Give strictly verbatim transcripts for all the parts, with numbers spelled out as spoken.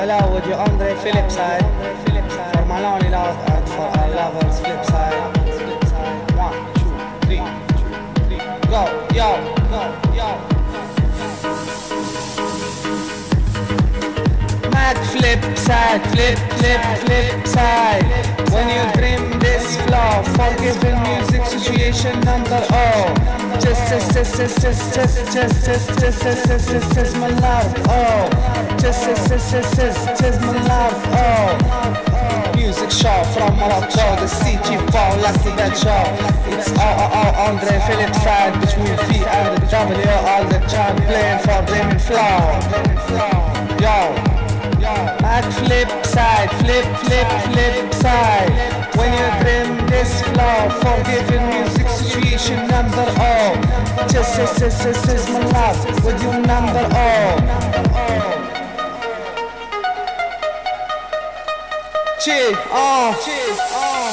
love with your Andre Philip side. For my lonely love and for our lovers flip side. One, two, three, three. Go, yo, go, yo. Mad flip side, flip, flip, flip side. When you dream this flow, forgiving music situation number oh. Just, just, just, just, just, just, just, just, just, just, just, just, just my love, oh. Just, just, just, just, just, just my love, oh. Music show from Morocco, the C G four, last to that show. It's oh, oh, oh, Andre Philip side, between V and the W, all the time playing for dreaming flow. Yo. Mad flip side, flip, flip, flip side. When you dream this flow, forgiving music situation number oh. Just, just, just, just, just my love with you number oh. Chill, oh, chill, oh.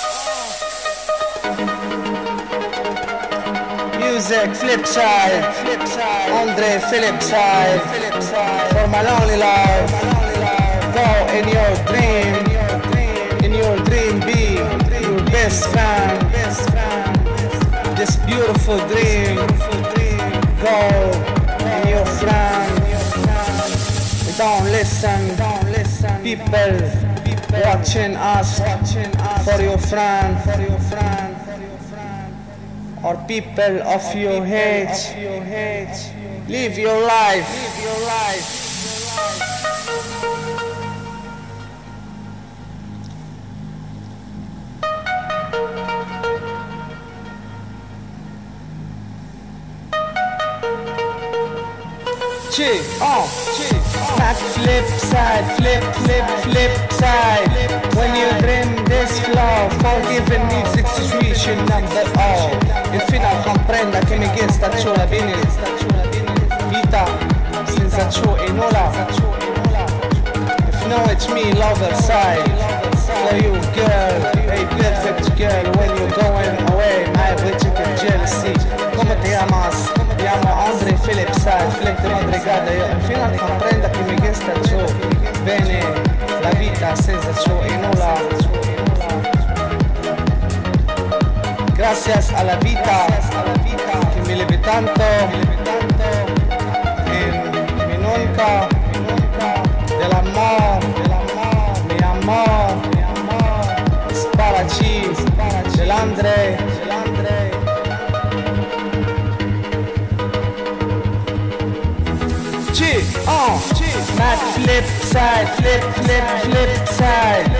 Music flip side, flip side. Andre Philip side, Philip side. For my lonely love. Go in your dream, in your dream be your best friend. This beautiful dream, go in your friend. Don't listen, don't listen. People watching us for your friend, or people of your hate. Live your life, live your life. Chill, oh, chill, oh. Back flip side, flip, flip, flip side. When you dream this flow, forgiving music situation number oh. Il final comprenda che mi chiesta ciò la bene. Vita senza ciò e nulla. If you know it's me, lover side. For you, girl, a perfect girl. When you're going away, my rejected jealousy. Come te llamas? Llamo Andre Philip side, flip de madrigada. Io al final comprenda che mi chiesta ciò bene. La vita senza ciò e nulla. Gracias a la vida que me leve tanto en mi nunca del amor, mi amor es para ti, del Andre. G, oh, mad flip side, flip, flip, flip side.